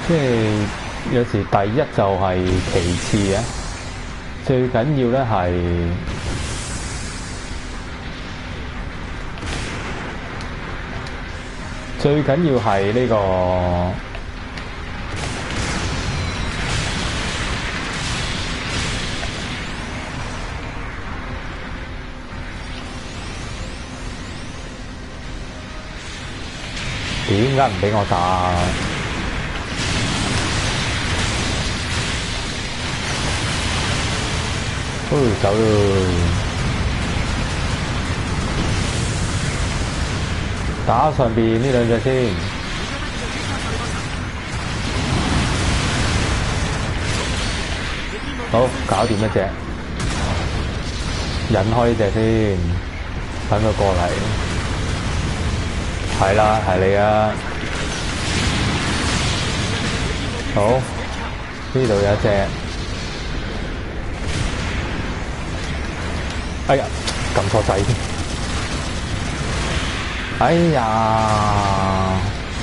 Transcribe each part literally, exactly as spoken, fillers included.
即係有時第一就係其次嘅，最緊要咧係最緊要係呢個點解唔俾我打？哦，走咯！打上邊呢兩隻先。好，搞掂一隻，引開呢隻先，等佢過嚟。係啦，係你啊！好，呢度有一隻。哎呀，撳錯掣添！哎呀，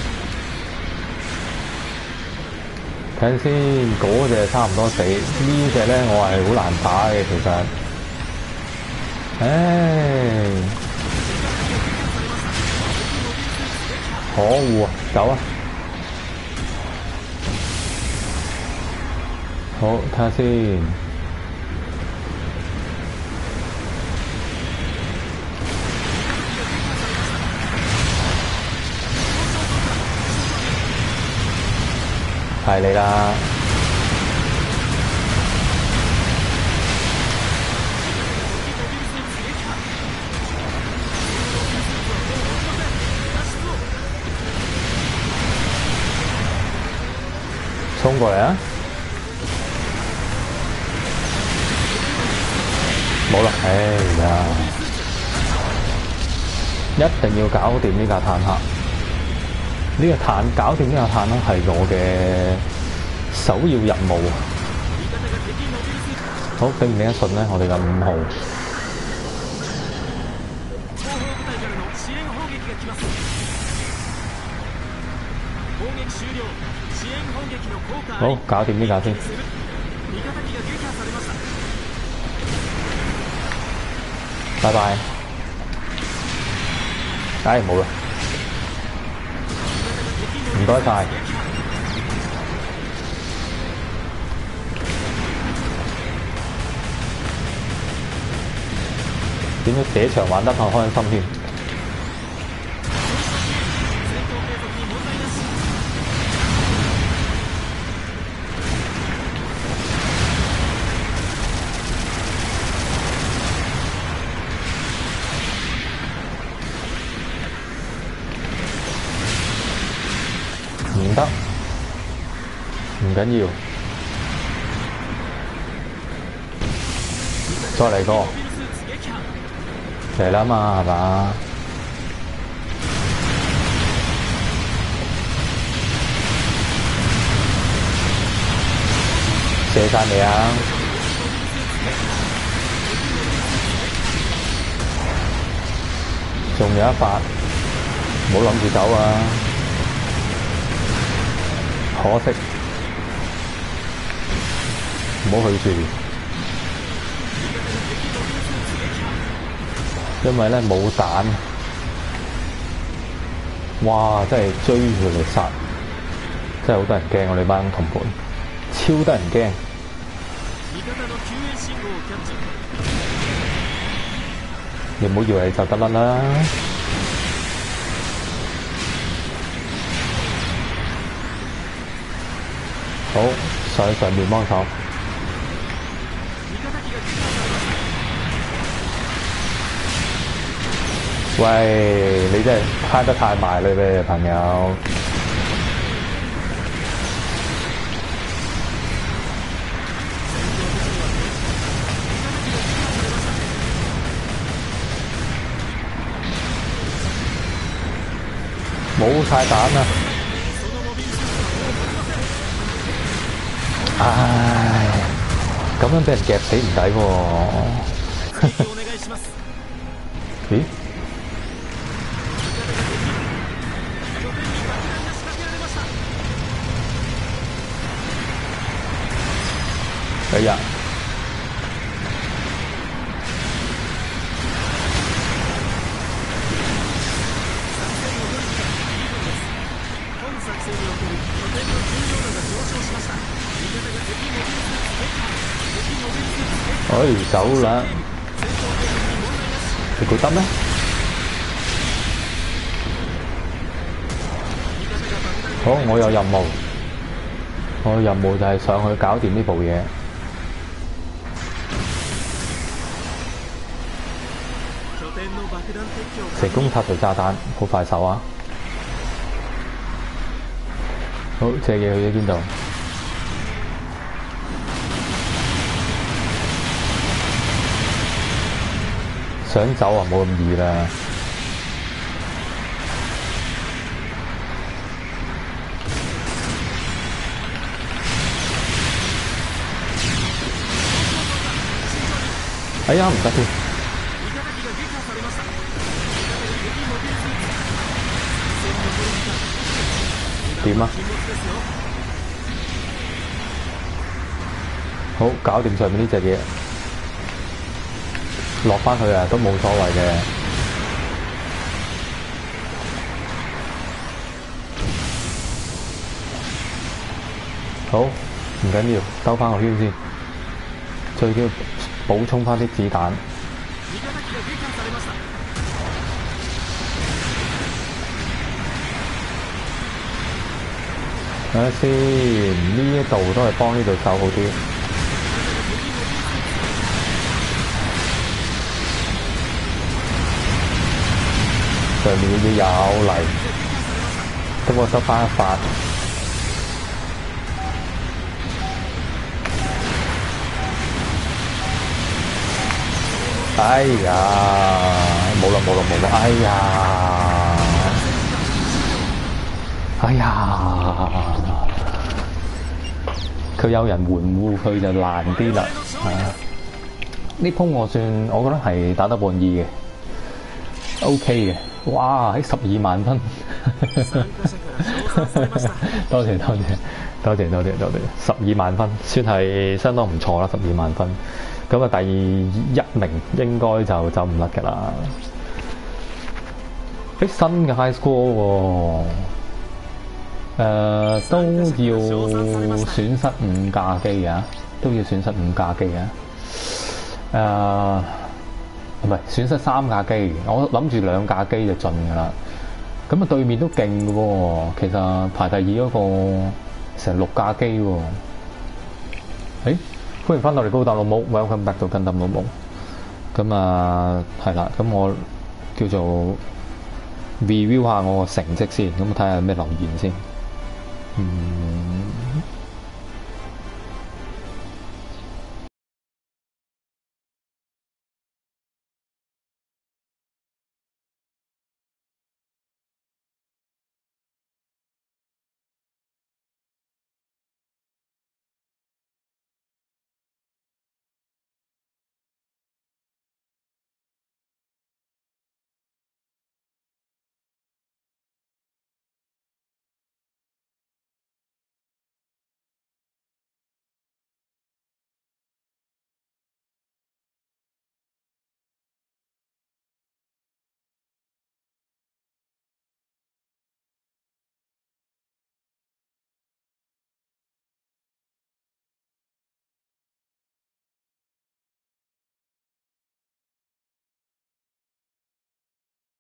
睇陣先，嗰隻差唔多死，呢隻咧我係好難打嘅，其實。唉，可惡啊！走啊！好，睇下先。係你啦！衝過嚟啊！冇啦，哎呀！一定要搞掂呢架坦克。呢個坦搞掂呢個坦克係我嘅首要任務。好，頂唔頂得順咧？我哋嘅五號。好，搞掂呢架先。拜拜。唉，冇啦。唔該晒。點解這場玩得咁開心添？唔得，唔緊要，再嚟個，嚟啦嘛，係嘛？射晒未啊？仲有一發，唔好諗住走啊！可惜，唔好去住，因為咧冇彈。哇！真係追佢嚟殺，真係好得人驚！我哋班同伴超得人驚。你唔好以為就得啦啦！好，上上面幫手。喂，你真係猜得太埋啦呗，朋友。冇晒彈啊！唉，咁樣俾人夾死唔抵喎。咦？ 哎，走啦！你估得咩？好，我有任務，我嘅任務就係上去搞掂呢部嘢。成功拆除炸彈，好快手啊！好，隻嘢去咗邊度？想走啊，冇咁易啦！哎呀，唔得添！點啊？好，搞掂上面呢隻嘢，落返去啊，都冇所謂嘅。好，唔緊要，兜返個圈先，最緊要補充返啲子彈。睇下先，呢一度都係幫呢度手好啲。上面嘅嘢有嚟，等我收翻一發。哎呀，冇啦冇啦冇啦！哎呀，哎呀，佢有人援護佢就難啲啦。係啊，呢鋪我算我覺得係打得滿意嘅 ，OK 嘅。哇！喺十二萬分，多謝多謝多謝多謝多謝，十二萬分算係相當唔錯啦，十二萬分。咁啊，第一名應該就走唔甩㗎啦。誒，新嘅 high score 喎，誒都要損失五架機啊，都要損失五架機啊，誒。唔係損失三架機，我諗住兩架機就盡㗎啦。咁啊，對面都勁嘅喎，其實排第二嗰個成六架機喎。誒，歡迎翻到嚟高達老母 ，Welcome back 到跟搭老母。咁啊，係啦，咁我叫做 review 下我個成績先，咁睇下有咩留言先。嗯。